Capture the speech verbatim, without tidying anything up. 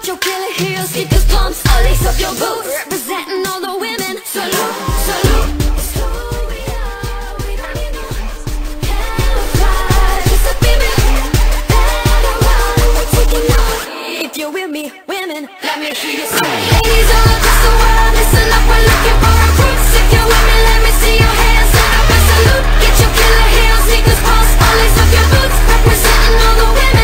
get your killer heels, sneakers, pumps, all lace up your boots. Representing all the women. Salute, salute. It's who we are. We don't need no camouflage. Just a baby that I run. We're taking off. If you're with me, women, let me hear you say. Ladies all across the world, listen up, we're looking for recruits. If you're with me, let me see your hands. Stand up and salute. Get your killer heels, sneakers, pumps, all lace up your boots. Representing all the women.